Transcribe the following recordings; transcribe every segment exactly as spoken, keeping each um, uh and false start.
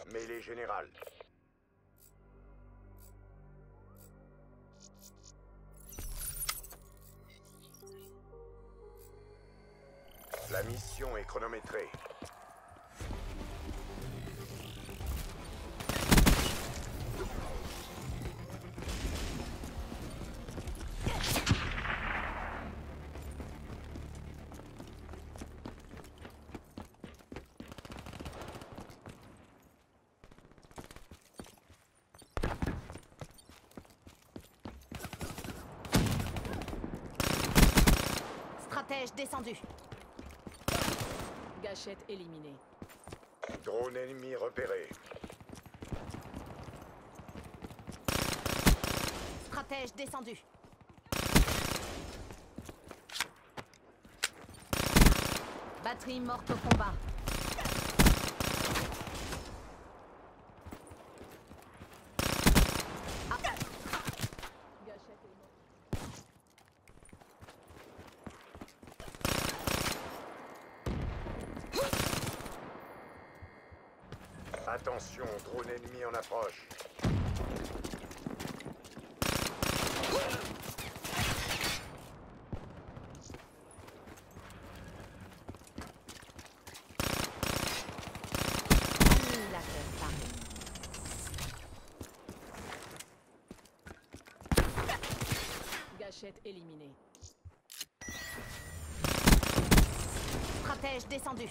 Mêlée générale. La mission est chronométrée. Stratège descendu. Gâchette éliminée. Drone ennemi repéré. Stratège descendu. Batterie morte au combat. Ah. Gâchette est morte. Attention, drone ennemi en approche. Annihilateur paré. Gâchette éliminée. Stratège descendu.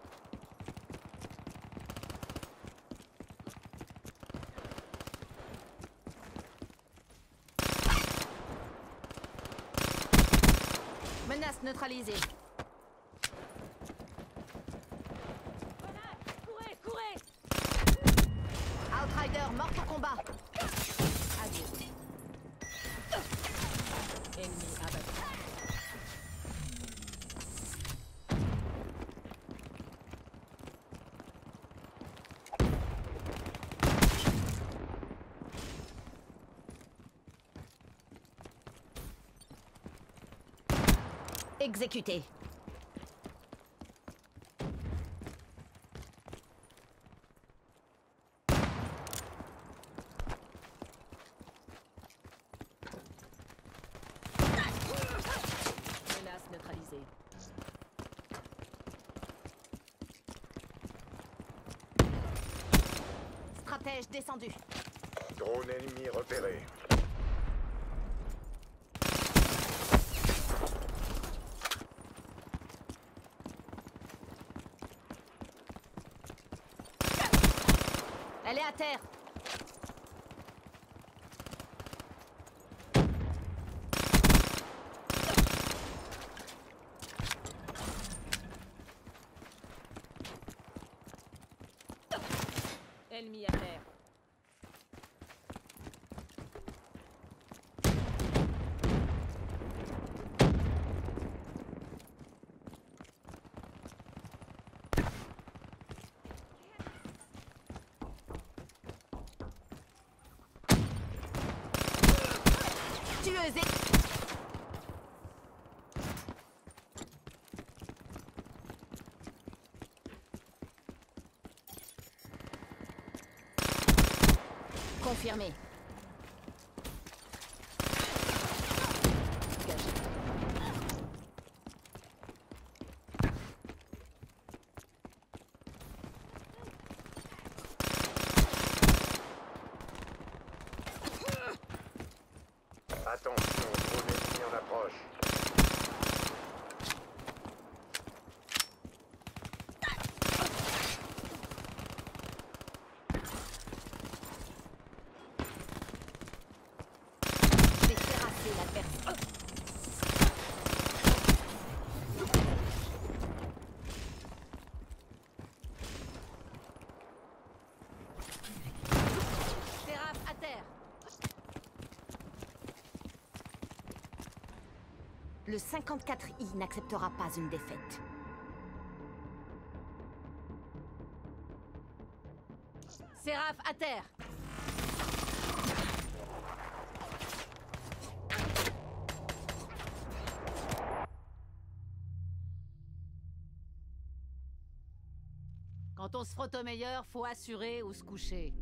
Menace neutralisée. Courez, courez! Outrider morte au combat. Adieu. Ennemi abattu. Exécuté. Menace neutralisée. Stratège descendu. Drone ennemi repéré. Elle est à terre. Ennemi à terre. Tueuse. Confirmé. Attention, drone ennemi en approche. Je vais terrasser l'adversaire. Séraph à terre. Le cinquante-quatre I n'acceptera pas une défaite. Séraph à terre. Quand Quand on se frotte au meilleur, faut assurer ou se coucher.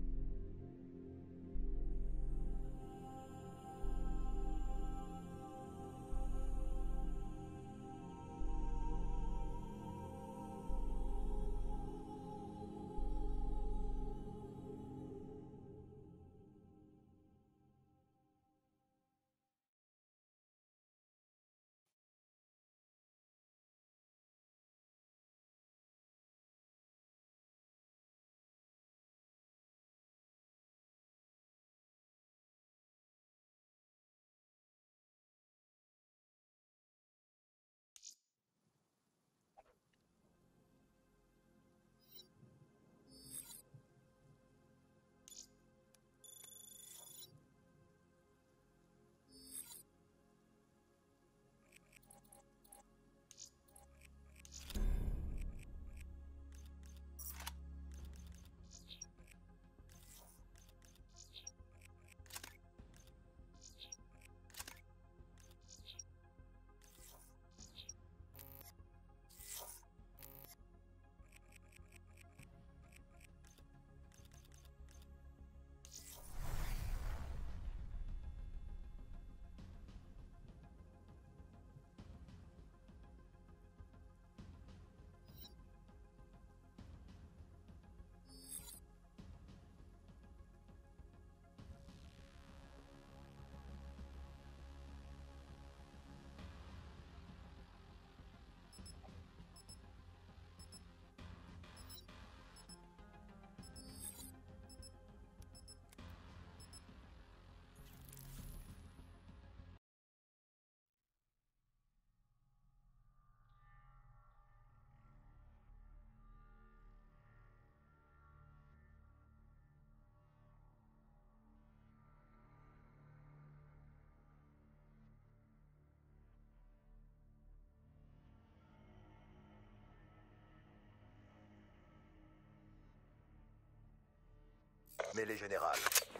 Mêlée générale.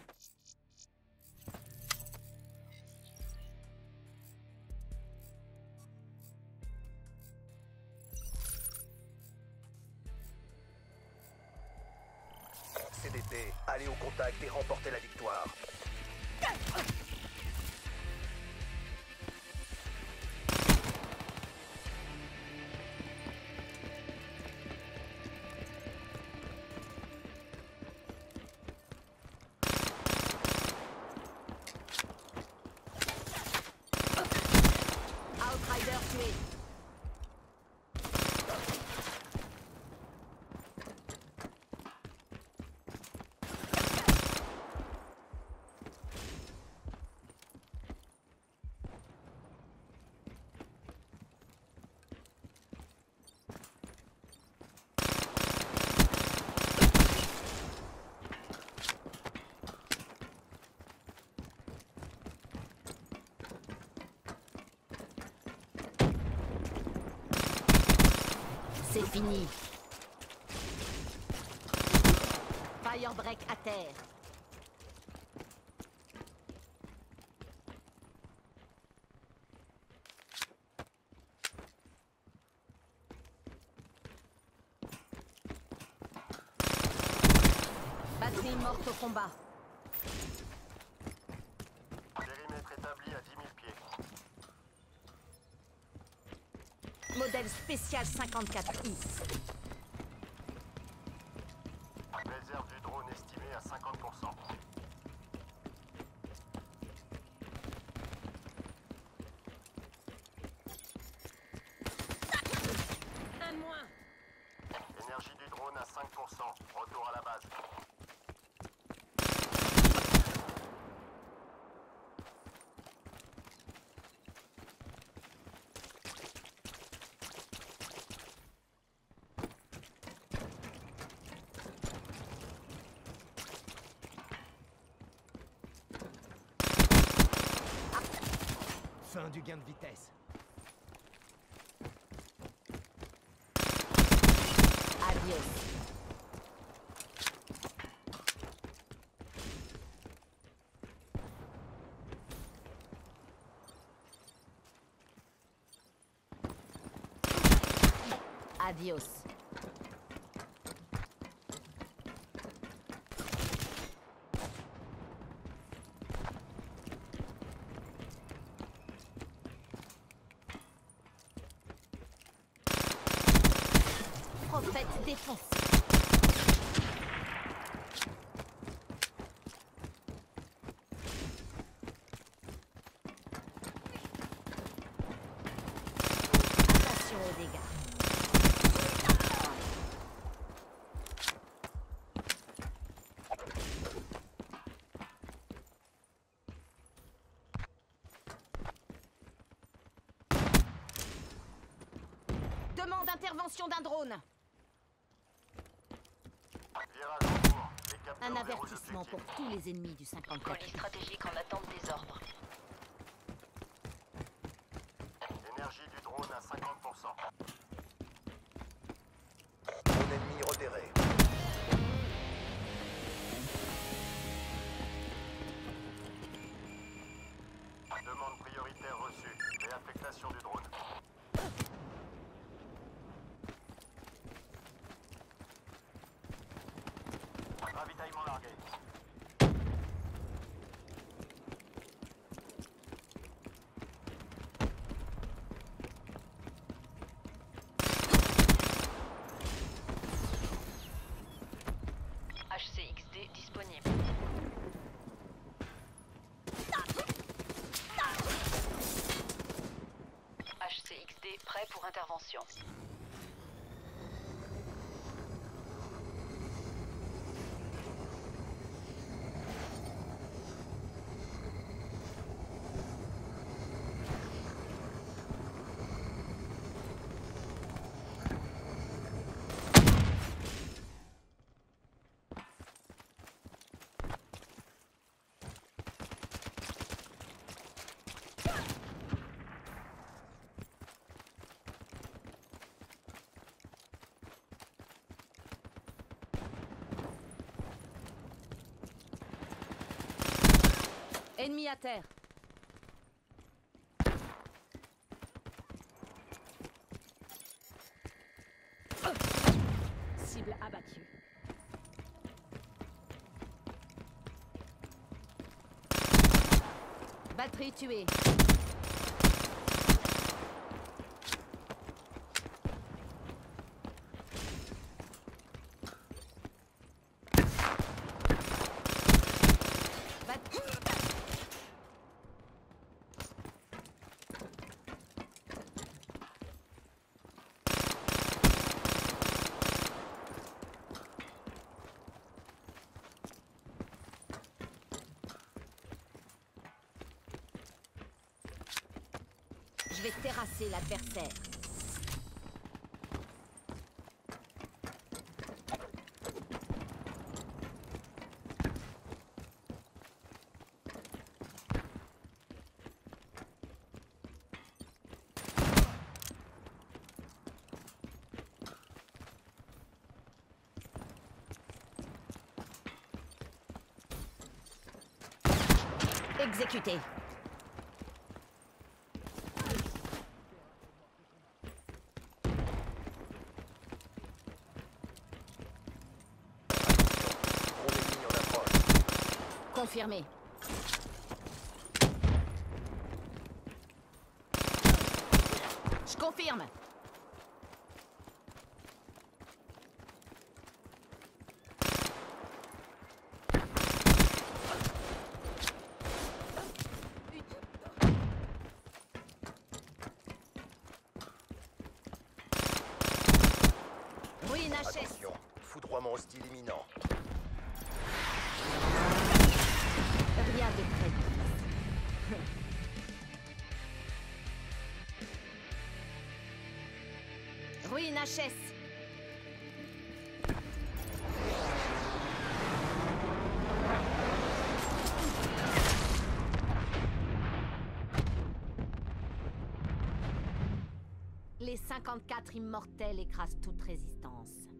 C D T, allez au contact et remportez la victoire. Outrider tué. C'est fini. Firebreak à terre. Batterie morte au combat. Périmètre établi à dix mille pieds. Modèle spécial cinquante-quatre I. Réserve du drone estimée à cinquante pour cent. Un de moins. Énergie du drone à cinq pour cent. Retour à la base. Fin du gain de vitesse. Adios. Adios. défonce. Attention aux dégâts. Demande intervention d'un drone. Virage en cours. Les capteurs Un verrouillent avertissement l'objectif. pour tous les ennemis du cinquante-quatre. Colis stratégique en attente des ordres. Énergie du drone à cinquante pour cent. Drone ennemi repéré. Demande prioritaire reçue. Réaffectation du drone. Ravitaillement largué. H C X D disponible. H C X D prêt pour intervention. Ennemi à terre. Cible abattue. Batterie tuée. Bat- Je vais terrasser l'adversaire. Exécuté. Drone ennemi en approche. Confirmé. Je confirme. Ruine H S. Attention, foudroiement hostile imminent. Rien de près. Ruine H S. Les cinquante-quatre immortels écrasent toute résistance.